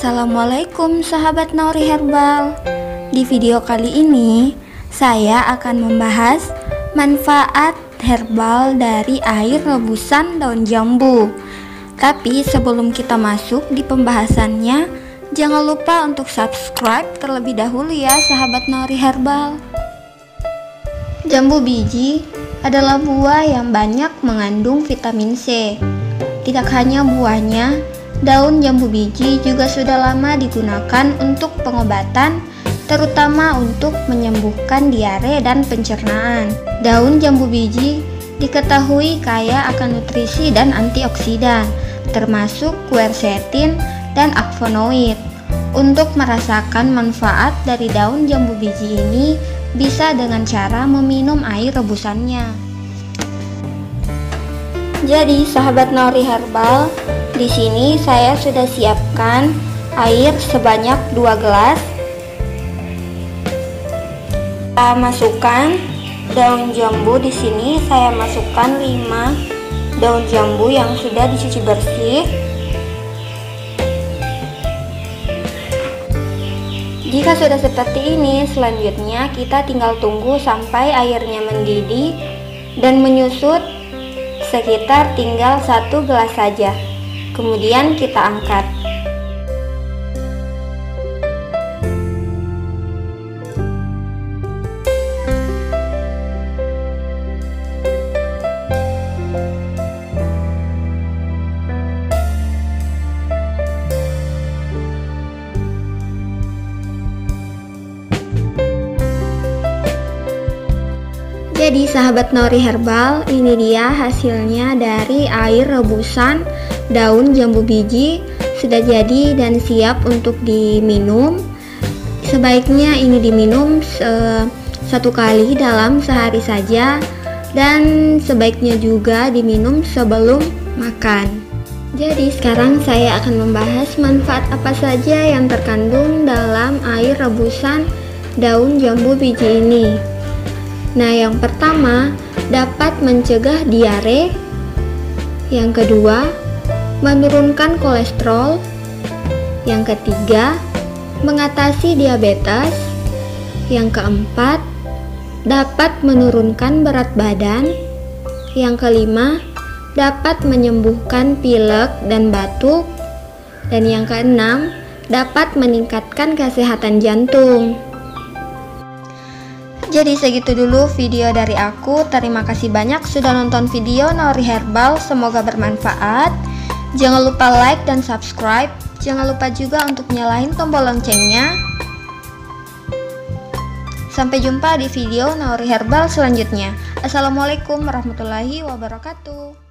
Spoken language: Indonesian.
Assalamualaikum sahabat Nauri Herbal. Di video kali ini saya akan membahas manfaat herbal dari air rebusan daun jambu. Tapi sebelum kita masuk di pembahasannya, jangan lupa untuk subscribe terlebih dahulu ya sahabat Nauri Herbal. Jambu biji adalah buah yang banyak mengandung vitamin C. Tidak hanya buahnya, daun jambu biji juga sudah lama digunakan untuk pengobatan, terutama untuk menyembuhkan diare dan pencernaan. Daun jambu biji diketahui kaya akan nutrisi dan antioksidan, termasuk quercetin dan flavonoid. Untuk merasakan manfaat dari daun jambu biji ini, bisa dengan cara meminum air rebusannya. Jadi sahabat Nauri Herbal, di sini saya sudah siapkan air sebanyak 2 gelas. Kita masukkan daun jambu. Di sini saya masukkan 5 daun jambu yang sudah dicuci bersih. Jika sudah seperti ini, selanjutnya kita tinggal tunggu sampai airnya mendidih dan menyusut, sekitar tinggal 1 gelas saja. Kemudian kita angkat. Jadi sahabat Nauri Herbal, ini dia hasilnya dari air rebusan daun jambu biji. Sudah jadi dan siap untuk diminum. Sebaiknya ini diminum 1 kali dalam sehari saja, dan sebaiknya juga diminum sebelum makan. Jadi sekarang saya akan membahas manfaat apa saja yang terkandung dalam air rebusan daun jambu biji ini. Nah, yang pertama, dapat mencegah diare. Yang kedua, menurunkan kolesterol. Yang ketiga, mengatasi diabetes. Yang keempat, dapat menurunkan berat badan. Yang kelima, dapat menyembuhkan pilek dan batuk. Dan yang keenam, dapat meningkatkan kesehatan jantung. Jadi segitu dulu video dari aku. Terima kasih banyak sudah nonton video Nauri Herbal. Semoga bermanfaat. Jangan lupa like dan subscribe. Jangan lupa juga untuk nyalain tombol loncengnya. Sampai jumpa di video Nauri Herbal selanjutnya. Assalamualaikum warahmatullahi wabarakatuh.